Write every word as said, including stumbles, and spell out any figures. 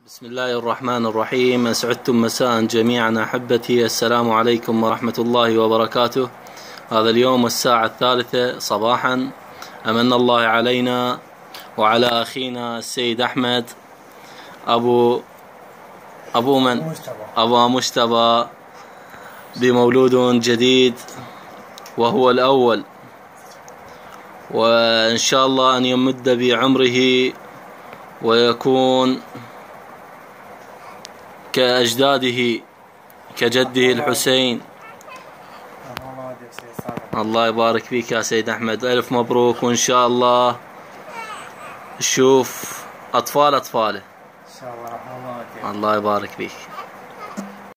بسم الله الرحمن الرحيم. أسعدتم مساء جميعا أحبتي. السلام عليكم ورحمة الله وبركاته. هذا اليوم الساعة الثالثة صباحا، أمن الله علينا وعلى أخينا السيد أحمد أبو أبو من؟ أبو مجتبى بمولود جديد وهو الأول، وإن شاء الله أن يمد بعمره ويكون كأجداده كجده الحسين. الله يبارك فيك يا سيد أحمد، ألف مبروك، وإن شاء الله نشوف أطفال أطفاله. إن شاء الله. الله يبارك فيك.